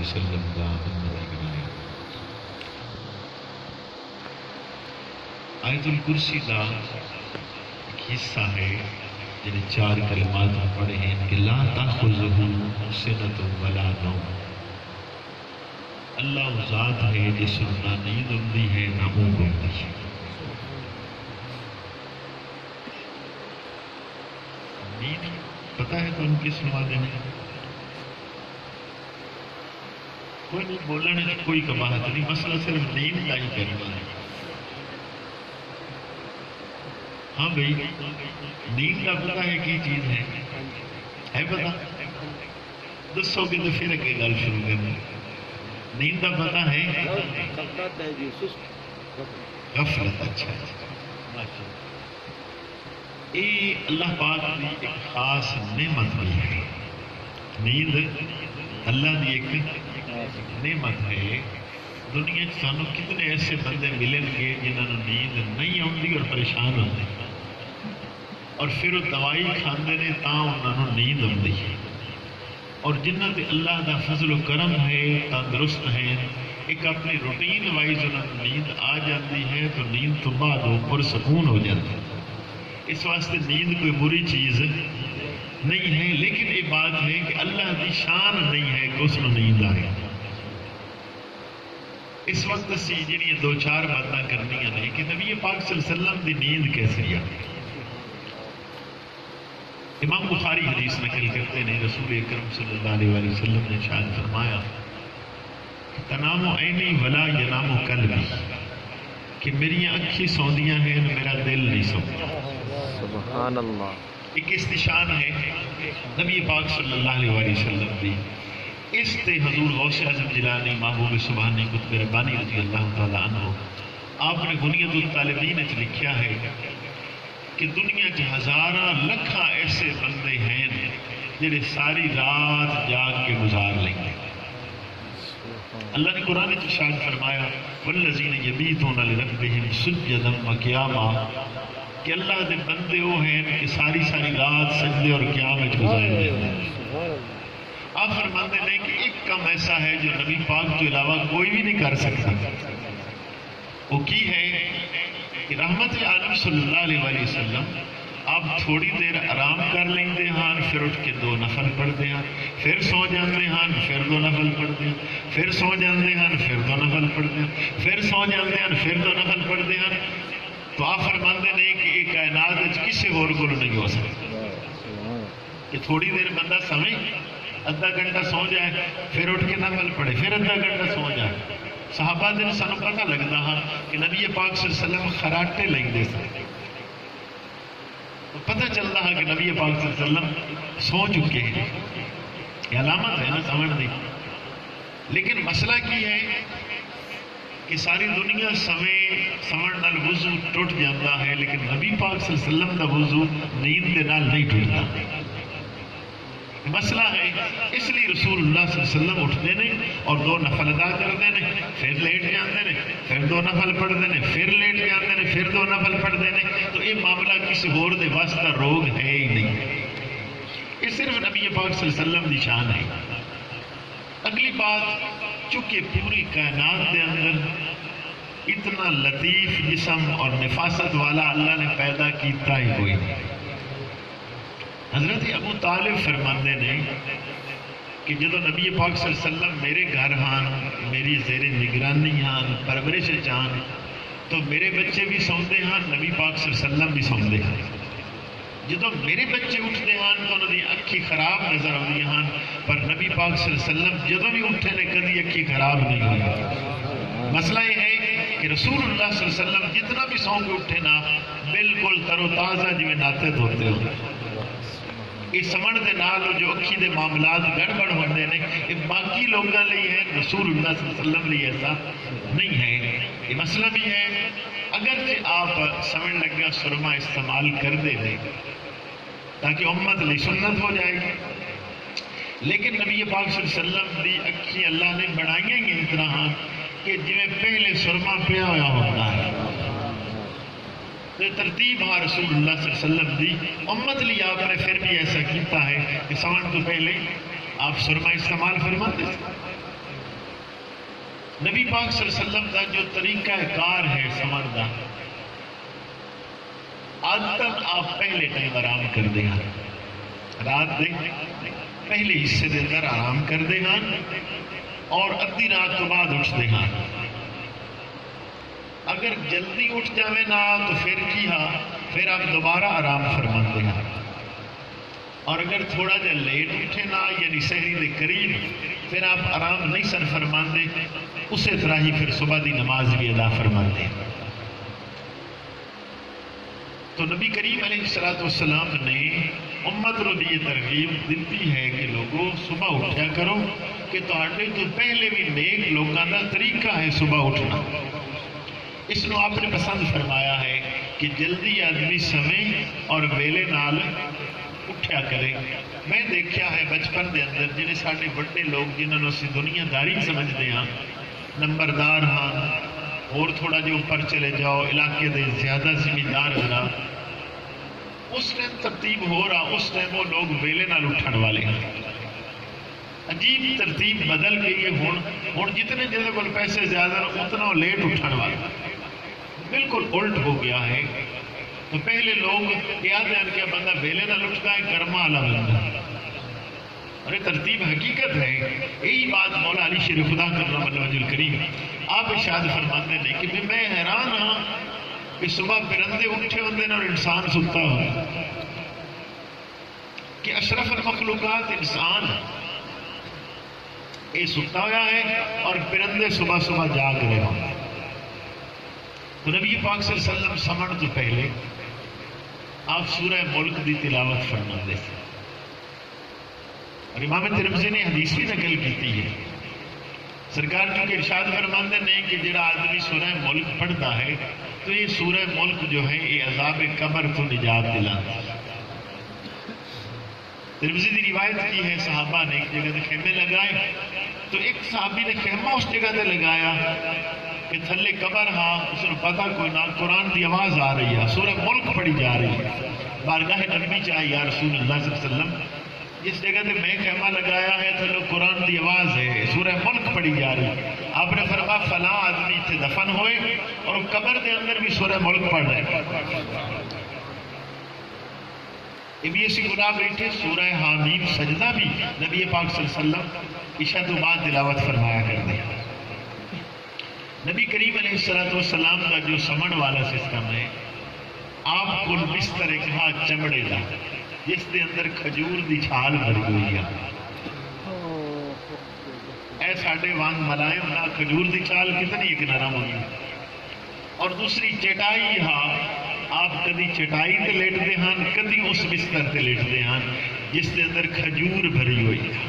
وسلم کا امتی بنایا۔ آیت الکرسی کا ایک حصہ ہے جنہیں 4 کلمات پڑھے ہیں کہ لا تأخذہ سنۃ ولا نوم۔ اللہ وہ ذات ہے جس کو نہ نیند ہوتی ہے نہ اونگ ہوتی ہے۔ نیند پتہ ہے تم کس وعدے میں؟ کوئی نہیں بولنے کوئی کباہت نہیں، مسئلہ صرف نیند کا ہی کرنا ہے۔ ہاں بھائی نیند کا پتہ ہے کی چیز ہے پتہ؟ دسو گے تو پھر اگے گل شروع کرنا۔ نیند کا پتہ ہے؟ غفلت۔ اچھا یہ اللہ پاک کی ایک خاص نعمت بھی ہے۔ نیند اللہ کی ایک نعمت ہے۔ دنیا سانو کتنے ایسے بندے ملیں گے جنہوں نے نیند نہیں آتی اور پریشان ہوتے اور پھر وہ دوائی کھاندے نے تاں انہوں نے نیند آتی ہے، اور جنہوں نے اللہ دا فضل و کرم ہے تندرست ہیں ایک اپنی روٹین وائز انہوں نے نیند آ جاتی ہے تو نیند تو بعد وہ پرسکون ہو جاتا ہے۔ اس واسطے نیند کوئی بری چیز نہیں ہے، لیکن یہ بات ہے کہ اللہ کی شان نہیں ہے کہ اس کو نیند آئے۔ اس وقت اسی جنہیں 2-4 باتیں کرنی ہیں کہ نبی پاک صلی اللہ علیہ وسلم کی نیند کیسی ہے۔ امام بخاری حدیث نقل کرتے ہیں رسول اکرم صلی اللہ علیہ وسلم نے ارشاد فرمایا تنام عینی ولا ینام قلبی، کہ میری اکھی سوندیاں ہیں میرا دل نہیں سوتا۔ سبحان اللہ۔ ایک استشان ہے نبی پاک صلی اللہ علیہ وسلم کی۔ اس تے حضور غوث اعظم جیلانی محبوب سبحانی قطب ربانی رضی اللہ تعالیٰ عنہ آپ نے غنیت الطالبین وچ لکھیا ہے کہ دنیا چ ہزاراں لکھاں ایسے بندے ہیں جڑے ساری رات جاگ کے گزار لیں گے۔ اللہ نے قرآن میں ارشاد فرمایا والذین یبیتون لربہم سجدا وقیاما، کہ اللہ دے بندے وہ ہیں کہ ساری رات سجدے اور قیام وچ گزار دیتے ہیں۔ آپ فرماتے ہیں کہ ایک کام ایسا ہے جو نبی پاک کے علاوہ کوئی بھی نہیں کر سکتا، وہ کی ہے کہ رحمت عالم صلی اللہ علیہ وسلم آپ تھوڑی دیر آرام کر لیندے ہاں، پھر اٹھ کے 2 نفل پڑھتے ہیں، پھر سو جاندے ہاں، پھر 2 نفل پڑھتے ہیں، پھر سو جاندے ہاں، پھر 2 نفل پڑھتے ہیں، پھر سو جاندے ہاں، پھر 2 نفل پڑھتے ہیں۔ تو آپ فرماندے ہیں کہ یہ کائنات کسی اور کو نہیں ہو سکتا کہ تھوڑی دیر بندہ سمجھ آدھا گھنٹہ سو جائے پھر اٹھ کے نفل پڑھے پھر آدھا گھنٹہ سو جائے۔ صحابہ دن سانو پتہ لگتا ہاں کہ نبی پاک صلی اللہ علیہ وسلم خراٹے لیندے سن، پتہ چلتا ہے کہ نبی پاک صلی اللہ علیہ وسلم سو چکے ہیں، یہ علامت ہے نا سمجھ دی۔ لیکن مسئلہ کی ہے کہ ساری دنیا سمجھ نال وضو ٹوٹ جاتا ہے، لیکن نبی پاک صلی اللہ علیہ وسلم کا وضو نیند دے نال نہیں ٹوٹتا۔ مسئلہ ہے اس لیے رسول اللہ صلی اللہ علیہ وسلم اٹھتے ہیں اور 2 نفل ادا کرتے ہیں، پھر لیٹ جاتے ہیں، پھر 2 نفل پڑھتے ہیں، پھر لیٹ جاتے ہیں، پھر 2 نفل پڑھتے ہیں۔ تو یہ معاملہ کسی اور دے واسطہ روگ ہے ہی نہیں، یہ صرف نبی پاک صلی اللہ علیہ وسلم کی شان ہے۔ اگلی بات، چونکہ پوری کائنات کے اندر اتنا لطیف جسم اور نفاست والا اللہ نے پیدا کیتا ہی کوئی نہیں۔ حضرت ابو طالب فرماندے نے کہ جدو نبی پاک صلی اللہ علیہ وسلم میرے گھر ہان، میری زیر نگرانی ہان، پرورش چان، تو میرے بچے بھی سوندے ہاں، نبی پاک صلی اللہ علیہ وسلم بھی سوندے ہیں۔ جدو میرے بچے اٹھتے ہیں تو انہوں نے اکھی خراب نظر آتی ہیں، پر نبی پاک صلی اللہ علیہ وسلم جدو بھی اٹھے نے کبھی اکھی خراب نہیں ہوئی۔ مسئلہ یہ ہے کہ رسول اللہ صلی اللہ علیہ وسلم جتنا بھی سو کے اٹھے نا بالکل تر و تازہ جی میں ناتے دھوتے ہو۔ یہ سمجھ دے نال جو اکھی دے معاملات گڑبڑ ہوتے ہیں یہ باقی لوگوں لئی ہے، رسول اللہ صلی اللہ علیہ وسلم لئی ایسا نہیں ہے۔ یہ مسئلہ بھی ہے اگرچہ آپ سمجھ لگا سرما استعمال کر دے رہے تاکہ امت لی سنت ہو جائے گی، لیکن نبی پاک صلی اللہ علیہ وسلم دی اکھی اللہ نے بنائیاں ہی اس طرح کہ جی پہلے سرما پیا ہوا ہوتا ہے، تو ترتیب ہاں رسول اللہ صلی اللہ علیہ وسلم دی امت لی آپ نے پھر بھی ایسا کیتا ہے کہ سمجھ تو پہلے آپ سرما استعمال فرماتے نبی پاک صلی اللہ علیہ وسلم کا جو طریقہ کار ہے سمن کا، عادتاً آپ پہلے ٹائم آرام کر دے ہیں، رات دے پہلے حصے دے اندر آرام کر دے ہیں اور ادھی رات تو بعد اٹھتے ہیں۔ اگر جلدی اٹھ جاوے نا تو پھر کی ہاں، پھر آپ دوبارہ آرام فرماتے ہیں، اور اگر تھوڑا جا لیٹ اٹھے نا یعنی سحری دے قریب، پھر آپ آرام نہیں سر فرماتے، اسی طرح ہی پھر صبح دی نماز بھی ادا فرماتے ہیں۔ تو نبی کریم علیہ السلام نے امت رو یہ ترغیب دیتی ہے کہ لوگوں صبح اٹھیا کرو، کہ تہاڈے تو پہلے بھی نیک لوگوں کا طریقہ ہے صبح اٹھنا۔ اس نو آپ نے پسند فرمایا ہے کہ جلدی آدمی سمے اور ویلے نال اٹھیا کرے۔ میں دیکھا ہے بچپن دے اندر جنہیں سارے بڑے لوگ جنہوں نے اسی دنیا داری سمجھتے ہیں، نمبردار ہاں، اور تھوڑا جو اوپر چلے جاؤ علاقے دے زیادہ زمیندار حضرات، اس ٹائم ترتیب ہو رہا، اس ٹائم وہ لوگ ویلے نال اٹھن والے ہیں۔ عجیب ترتیب بدل گئی ہے، ہوں جتنے جنہوں کو پیسے زیادہ اتنا لیٹ اٹھن والا، بالکل الٹ ہو گیا ہے۔ تو پہلے لوگ یاد ہے کہ بندہ ویلے نال اٹھتا ہے، کرما والا بندہ، ارے ترتیب حقیقت ہے۔ یہی بات مولا علی شیر خدا کرنا وجہ الکریم آپ ارشاد فرماتے ہیں کہ میں حیران ہاں کہ صبح پرندے اٹھے ہوتے ہیں اور انسان ستا ہو، کہ اشرف المخلوقات انسان یہ ستا ہوا ہے اور پرندے صبح صبح جاگ رہے ہوں۔ تو نبی پاک صلی اللہ علیہ وسلم سمن تو پہلے آپ سورہ ملک دی تلاوت فرماتے تھے، اور امام ترمذی نے حدیث بھی نقل کی ہے، سرکار چونکہ ارشاد فرماتے ہیں کہ جڑا آدمی سورہ ملک پڑھتا ہے تو یہ سورہ ملک جو ہے یہ عذاب قبر تو نجات دلاتا ہے۔ ترمذی دی روایت کی ہے صحابہ نے ایک جگہ خیمے لگائے، تو ایک صحابی نے خیمہ اس جگہ تے لگایا کہ تھلے قبر ہاں، اس نے پتا کوئی نہ قرآن دی آواز آ رہی ہے، سورہ ملک پڑھی جا رہی ہے۔ بارگاہ نبی چاہے یا رسول اللہ صلی اللہ علیہ وسلم، جس جگہ تے میں خیمہ لگایا ہے تھلے قرآن دی آواز ہے، سورہ ملک پڑھی جا رہی ہے۔ آپ نے فرمایا فلاں آدمی تے دفن ہوئے اور قبر دے اندر بھی سورہ ملک پڑھ رہے۔ ابھی اسی گناہ بیٹھے سورہ حامیم سجدہ بھی نبی پاک صلی اللہ علیہ وسلم عشاء تو بعد تلاوت فرمایا کرتے ہیں۔ نبی کریم علیہ السلام کا جو سمن والا سسٹم ہے، آپ کو بستر ایک ہاتھ چمڑے دا جس کے اندر کھجور دی چھال بھری ہوئی ہے، اے ساڈے وانگ ملائم نہ کھجور دی چھال کتنی ایک نرم ہوئی، اور دوسری چٹائی ہاں، آپ کدی چٹائی تے لیٹتے ہیں، کدی اس بستر تے لیٹتے ہیں جس کے اندر کھجور بھری ہوئی ہے۔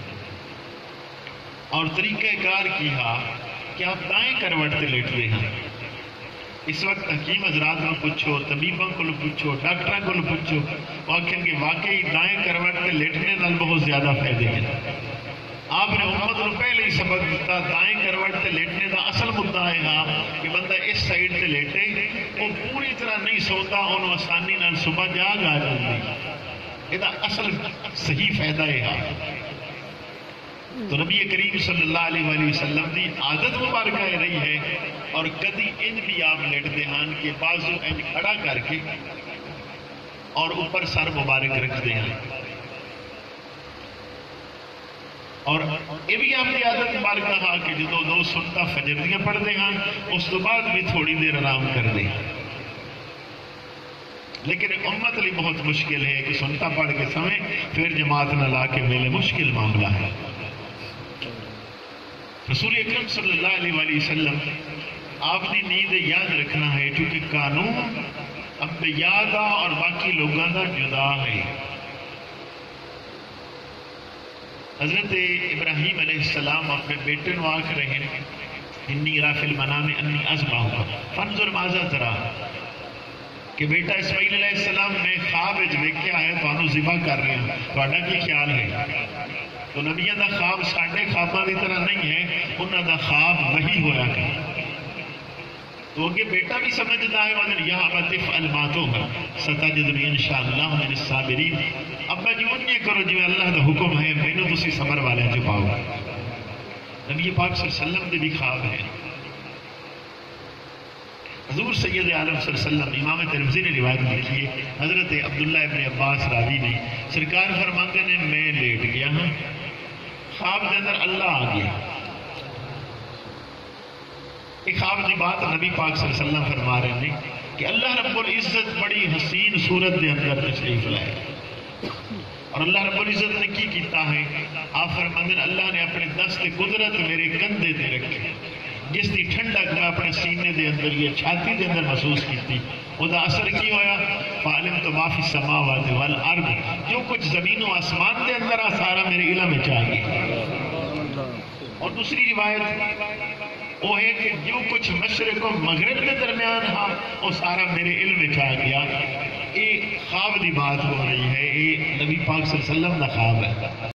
اور طریقہ کار کی ہاں کہ آپ دائیں کروٹ تے لیٹتے ہیں۔ اس وقت حکیم حضرات کو پوچھو، طبیبوں کو پوچھو، ڈاکٹروں کو پوچھو، وہ آخیں گے واقعی دائیں کروٹ تے لیٹنے نال بہت زیادہ فائدے ہیں۔ آپ نے امت کو پہلے ہی سبق دیتا، دائیں کروٹ تے لیٹنے کا اصل مدعا ہے ہاں کہ بندہ اس سائڈ تے لیٹے، وہ پوری طرح نہیں سوتا، انہوں آسانی نال صبح جاگ آ جاتی، یہ اصل صحیح فائدہ ہے ہاں۔ تو نبی کریم صلی اللہ علیہ وآلہ وسلم کی عادت مبارکہ رہی ہے، اور کدی ان بھی آپ لیٹتے ہیں کہ بازو ان کھڑا کر کے اور اوپر سر مبارک رکھتے ہیں، اور یہ بھی آپ کی عادت مبارکہ ہاں کہ جدو دو سنتا فجر دیاں پڑھتے ہیں اس تو بعد بھی تھوڑی دیر آرام کرتے ہیں۔ لیکن امت لی بہت مشکل ہے کہ سنتا پڑھ کے سمے پھر جماعت نہ لا کے میلے، مشکل معاملہ ہے۔ رسول اکرم صلی اللہ علیہ وآلہ وسلم آپ کی نیند یاد رکھنا ہے، کیونکہ قانون انبیاء دا اور باقی لوگوں دا جدا ہے۔ حضرت ابراہیم علیہ السلام اپنے بیٹے نو آکھ رہے ہیں انی ارا فی المنام انی اذبحک فانظر ماذا ترا، کہ بیٹا اسماعیل علیہ السلام میں خواب ویکھیا ہے تانوں ذبح کر رہے ہیں، تہاڈا کی خیال ہے؟ تو نبیوں کا خواب ساڈے خواباں کی طرح نہیں ہے، انہوں کا خواب وہی ہوا کہ تو اگے بیٹا بھی سمجھتا ہے مگر یا ابت افعل ما تؤمر ستجدنی انشاءاللہ من الصابرین، ابا جی اونجے کرو جو اللہ کا حکم ہے، مینوں تسی صبر والے چ پاؤ۔ نبی پاک صلی اللہ علیہ وسلم دے بھی خواب ہے. حضور سید عالم صلی اللہ علیہ وسلم امام ترمذی نے روایت لکھی ہے، حضرت عبداللہ ابن عباس راوی نے، سرکار فرماتے ہیں میں لیٹ گیا ہوں، خواب کے اندر اللہ آ گیا. ایک خواب کی بات نبی پاک صلی اللہ علیہ وسلم فرما رہے ہیں کہ اللہ رب العزت بڑی حسین صورت کے اندر تشریف لائے، اور اللہ رب العزت نے کی کیتا ہے، آپ فرماتے ہیں اللہ نے اپنے دست قدرت میرے کندھے تے رکھے، جس کی ٹھنڈک میں اپنے سینے دے اندر یہ چھاتی دے اندر محسوس کی، وہ اثر کی ہویا فعلم تو معافی السماوات والارض، جو کچھ زمین و آسمان دے اندر آ سارا میرے علم میں چاہیے. اور دوسری روایت وہ ہے کہ جو کچھ مشرق و مغرب کے درمیان ہاں وہ سارا میرے علم میں چاہ گیا. یہ خواب کی بات ہو رہی ہے، یہ نبی پاک صلی اللہ علیہ وسلم کا خواب ہے.